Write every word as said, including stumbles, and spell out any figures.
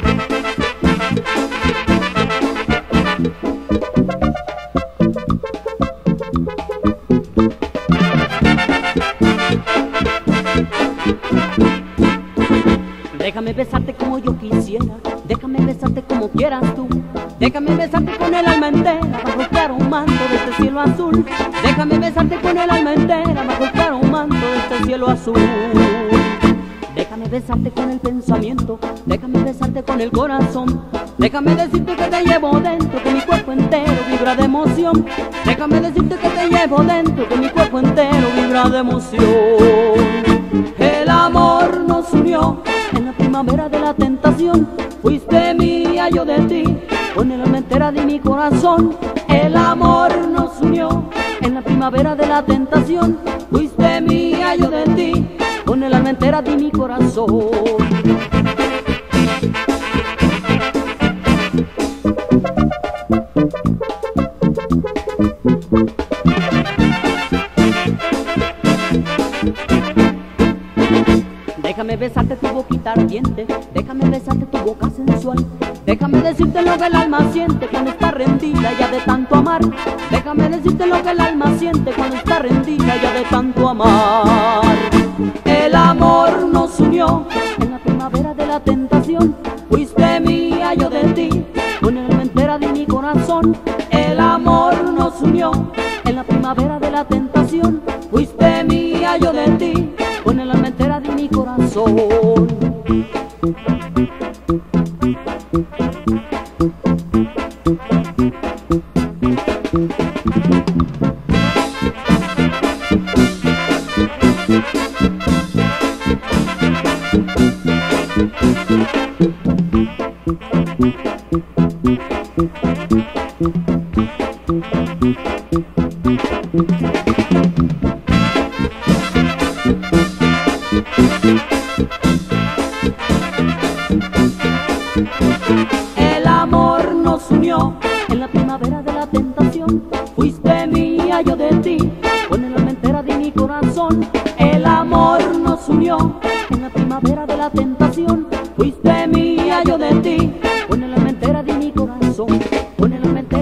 Déjame besarte como yo quisiera, déjame besarte como quieras tú. Déjame besarte con el alma entera, bajo el claro manto de este cielo azul. Déjame besarte con el alma entera, bajo el claro manto de este cielo azul. Déjame besarte con el pensamiento, déjame besarte con el corazón. Déjame decirte que te llevo dentro, que mi cuerpo entero vibra de emoción. Déjame decirte que te llevo dentro, que mi cuerpo entero vibra de emoción. El amor nos unió en la primavera de la tentación. Fuiste mía, yo de ti, con el alma entera de mi corazón. El amor nos unió en la primavera de la tentación. Fuiste mía, yo de ti, con el alma entera de mi corazón. Déjame besarte tu boquita ardiente, déjame besarte tu boca sensual. Déjame decirte lo que el alma siente cuando está rendida ya de tanto amar. Déjame decirte lo que el alma siente cuando está rendida ya de tanto amar. El amor nos unió en la primavera de la tentación. Fuiste mía, yo de ti, con el alma entera de mi corazón. El amor nos unió en la primavera de la tentación. Fuiste mía, yo de ti, con el alma entera de mi corazón. El amor nos unió en la primavera de la tentación. Fuiste mía, yo de ti, con el alma entera de mi corazón. El amor nos unió en la primavera de la tentación. Fuiste mía, yo de ti, con el alma entera de mi corazón. Con el alma entera